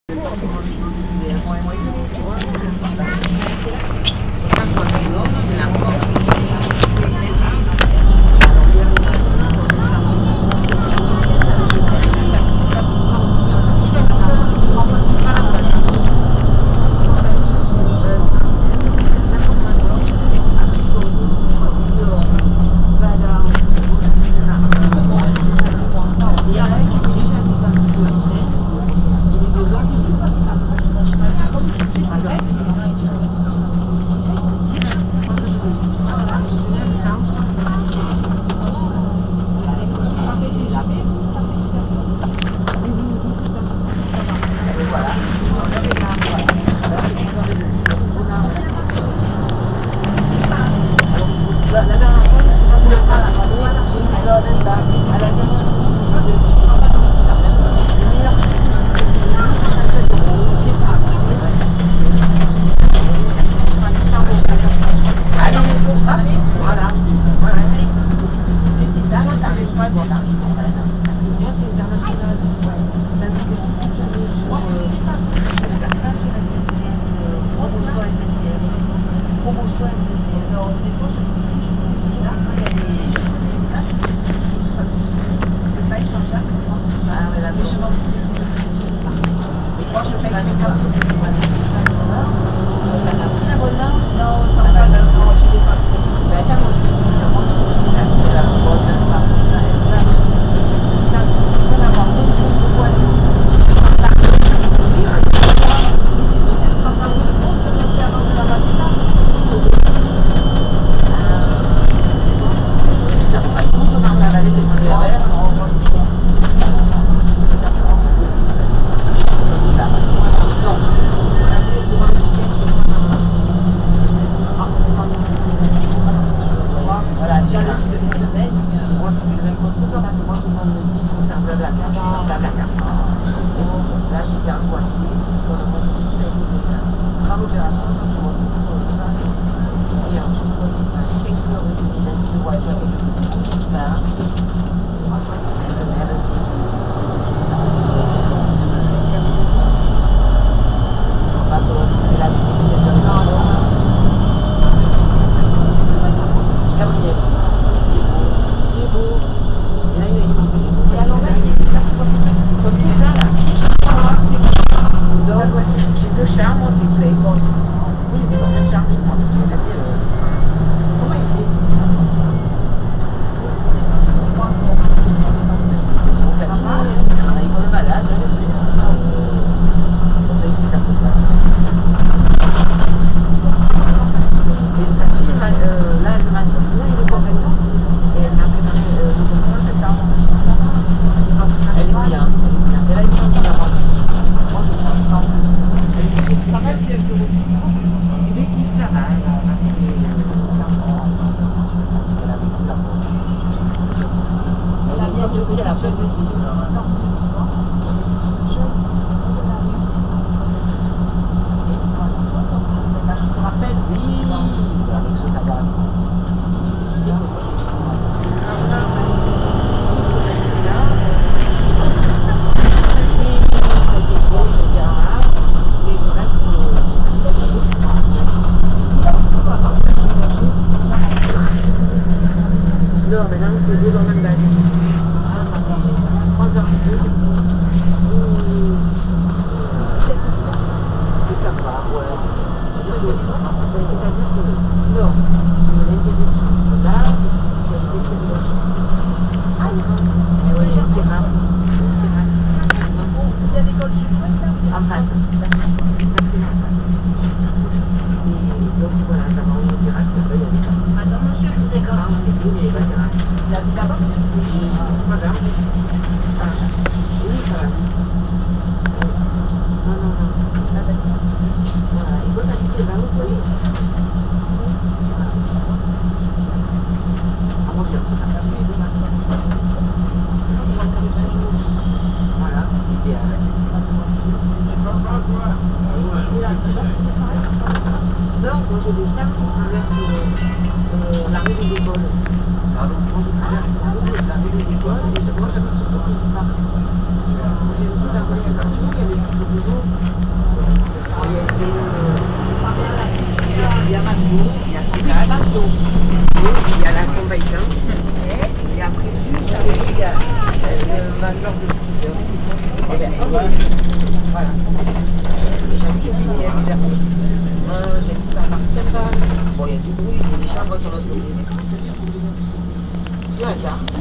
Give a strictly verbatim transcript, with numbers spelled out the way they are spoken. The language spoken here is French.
Non, moi j'ai des fermes, je traverse euh, la rue des écoles. Pardon, moi je traverse la rue des écoles et moi j'aperçois sur le côté du parc. J'ai une petite impression de il y a des cycles de jour. Il y a des, euh, il y a McDo, il y a Kebab, il y a la Conveillance, et après juste à côté, il y a le vendeur de scooters. Et bien, voilà. J'habite au huitième dernier. J'ai un petit appart sympa. Bon, il y a du bruit, il y a des chambres sur l'autre côté. Du hasard.